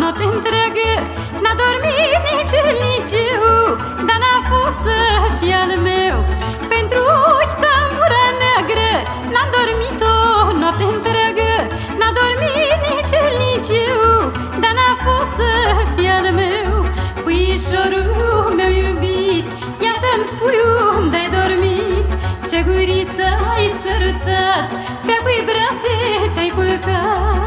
noapte întreagă, n-a dormit nici el, nici eu, dar n-a fost să fie al meu. Pentru camura neagră n-am dormit o noapte întreagă, n-a dormit nici el, nici eu, dar n-a fost să fie al meu. Puișorul meu iubit, ia să-mi spui unde ai dormit, ce guriță ai sărutat, pe-a cui brațe te-ai culcat.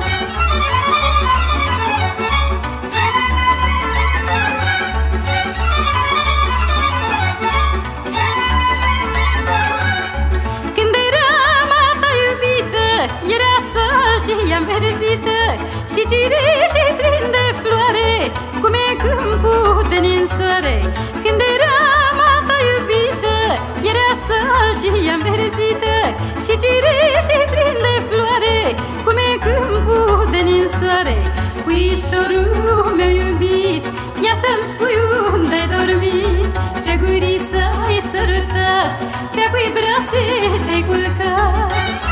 Când eram a ta iubită, era sălcia înverzită și cireșii plini de floare, cum e câmpul în soare. Când eram a ta iubită, era sălcia înverzită și cireșii plini de floare, cum e câmpul în soare. Puișorul meu iubit, ia să-mi spui unde ai dormit, ce guriță ai sărutat, pe-a cui brațe te-ai culcat.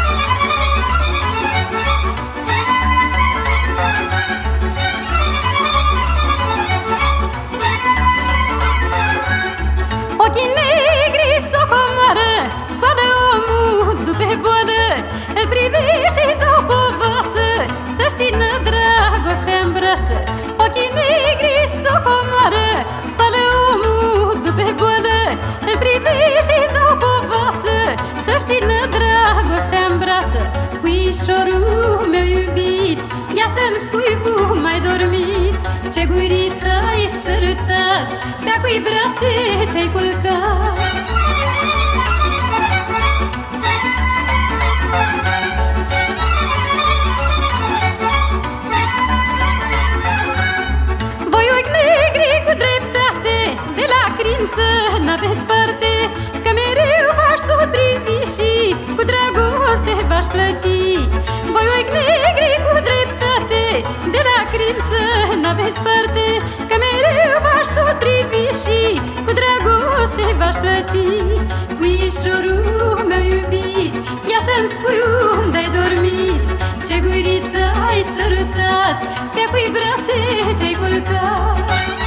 Ochii negri s-o comoară, scoală omul după boală, îl privește și dă o povață, să-și țină dragostea în brață. Ochii negri s-o comoară, scoală omul după boală, îl privește și dă o povață, să-și țină dragostea în brață. Puișorul meu iubit, ia să-mi spui cum ai dormit, ce guriță ai sărutat, pe-a cui brațe te-ai culcat. Voi ochi negri cu dreptate, de lacrimi să n-aveți parte, că mereu v-aș tot privi și cu dragoste v-aș plăti. Voi ochi negri cu dreptate, de lacrimi să n-aveți parte, că mereu v-aș tot privi și cu dragoste v-aș plăti. Puișorul meu iubit, ia să-mi spui unde ai dormit, ce guriță ai sărutat, pe-a cui brațe te-ai culcat.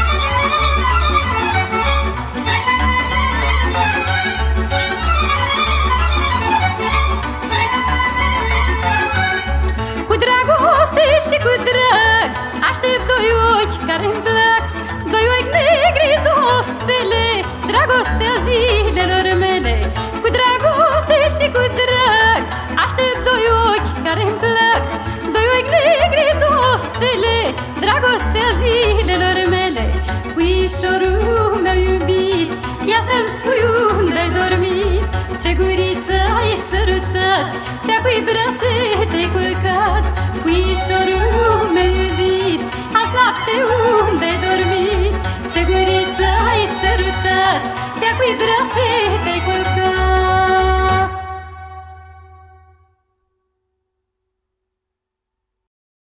Cu dragoste și cu drag aștept doi ochi care-mi plac, doi ochi negri, două stele, dragostea zilelor mele. Cu dragoste și cu drag aștept doi ochi care-mi plac, doi ochi negri, două stele, dragostea zilelor mele. Puișorul meu iubit, ia să-mi spui unde ai dormit, ce guriță ai sărutat, pe-a cui brațe te-ai culcat. Puișorul meu iubit, azi noapte unde ai dormit, ce guriță ai sărutat, pe-a cui brațe te-ai culcat.